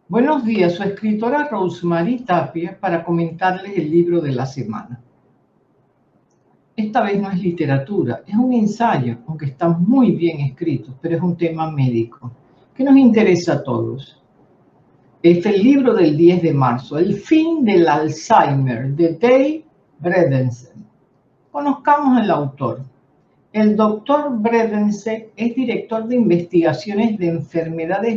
Buenos días, su escritora Rosemary Tapia para comentarles el libro de la semana. Esta vez no es literatura, es un ensayo, aunque está muy bien escrito, pero es un tema médico que nos interesa a todos. Es el libro del 10 de marzo, El fin del Alzheimer, de Dave Bredensen. Conozcamos al autor. El doctor Bredensen es director de investigaciones de enfermedades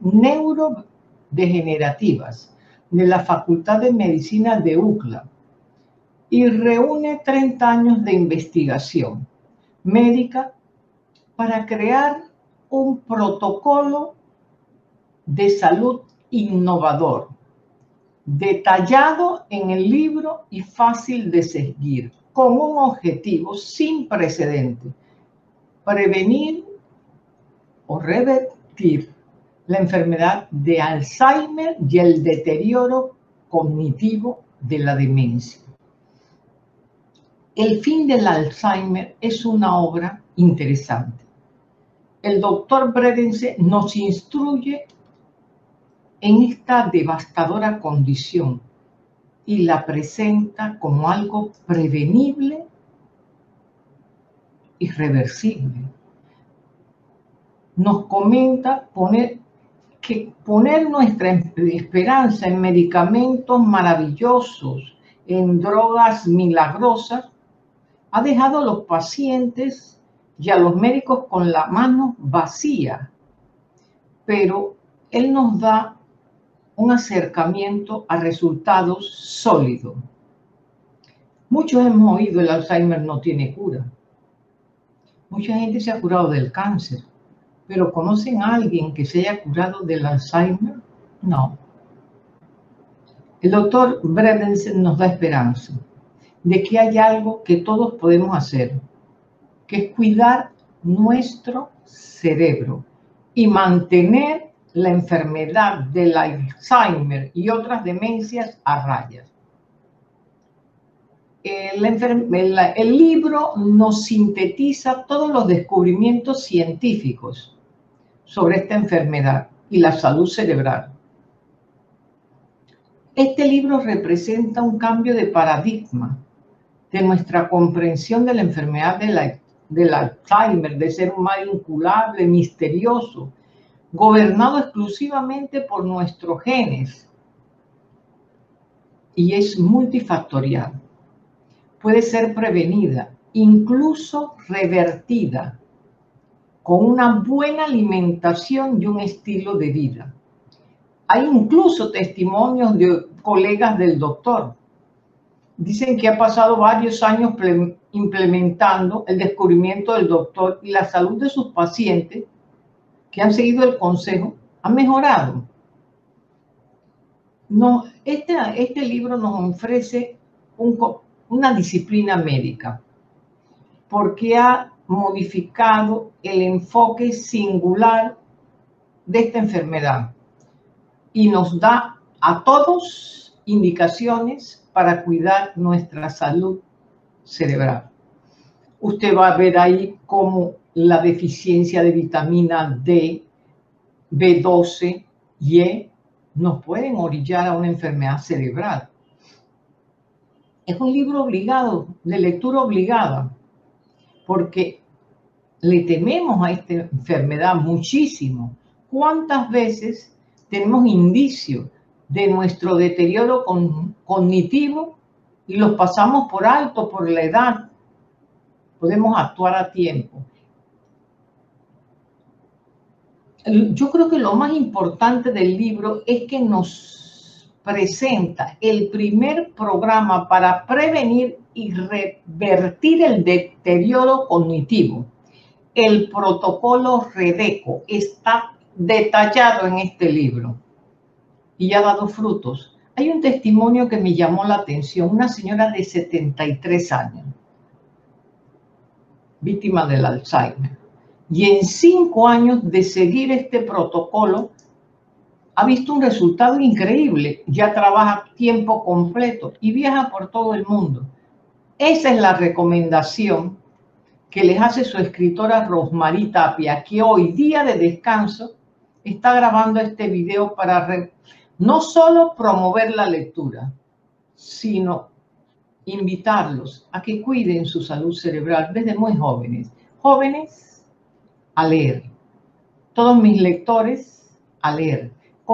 neurodegenerativas de la Facultad de Medicina de UCLA y reúne 30 años de investigación médica para crear un protocolo de salud innovador, detallado en el libro y fácil de seguir, con un objetivo sin precedente: prevenir o revertir la enfermedad de Alzheimer y el deterioro cognitivo de la demencia. El fin del Alzheimer es una obra interesante. El doctor Bredensen nos instruye en esta devastadora condición y la presenta como algo prevenible y reversible. Nos comenta que poner nuestra esperanza en medicamentos maravillosos, en drogas milagrosas, ha dejado a los pacientes y a los médicos con la mano vacía. Pero él nos da un acercamiento a resultados sólidos. Muchos hemos oído el Alzheimer no tiene cura. Mucha gente se ha curado del cáncer, pero ¿conocen a alguien que se haya curado del Alzheimer? No. El doctor Bredensen nos da esperanza de que hay algo que todos podemos hacer, que es cuidar nuestro cerebro y mantener la enfermedad del Alzheimer y otras demencias a raya. El libro nos sintetiza todos los descubrimientos científicos sobre esta enfermedad y la salud cerebral. Este libro representa un cambio de paradigma de nuestra comprensión de la enfermedad del Alzheimer, de ser un mal incurable, misterioso, gobernado exclusivamente por nuestros genes, y es multifactorial. Puede ser prevenida, incluso revertida, con una buena alimentación y un estilo de vida. Hay incluso testimonios de colegas del doctor. Dicen que ha pasado varios años implementando el descubrimiento del doctor y la salud de sus pacientes que han seguido el consejo ha mejorado. Este libro nos ofrece una disciplina médica porque ha modificado el enfoque singular de esta enfermedad y nos da a todos indicaciones para cuidar nuestra salud cerebral. Usted va a ver ahí cómo la deficiencia de vitamina D, B12 y E nos pueden orillar a una enfermedad cerebral. Es un libro obligado, de lectura obligada, porque le tememos a esta enfermedad muchísimo. ¿Cuántas veces tenemos indicios de nuestro deterioro cognitivo y los pasamos por alto por la edad? Podemos actuar a tiempo. Yo creo que lo más importante del libro es que nos presenta el primer programa para prevenir y revertir el deterioro cognitivo. El protocolo Redeco está detallado en este libro y ha dado frutos. Hay un testimonio que me llamó la atención, una señora de 73 años, víctima del Alzheimer. Y en 5 años de seguir este protocolo, ha visto un resultado increíble. Ya trabaja tiempo completo y viaja por todo el mundo. Esa es la recomendación que les hace su escritora Rosemary Tapia, que hoy, día de descanso, está grabando este video para no solo promover la lectura, sino invitarlos a que cuiden su salud cerebral desde muy jóvenes. Jóvenes, a leer. Todos mis lectores, a leer.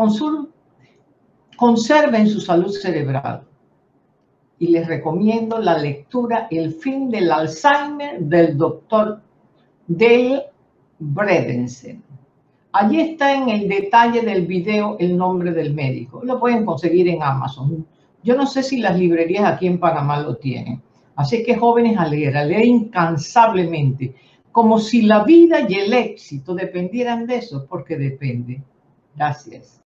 Conserven su salud cerebral. Y les recomiendo la lectura El fin del Alzheimer del doctor Dale Bredesen. Allí está en el detalle del video el nombre del médico. Lo pueden conseguir en Amazon. Yo no sé si las librerías aquí en Panamá lo tienen. Así que jóvenes, a leer incansablemente, como si la vida y el éxito dependieran de eso, porque depende. Gracias.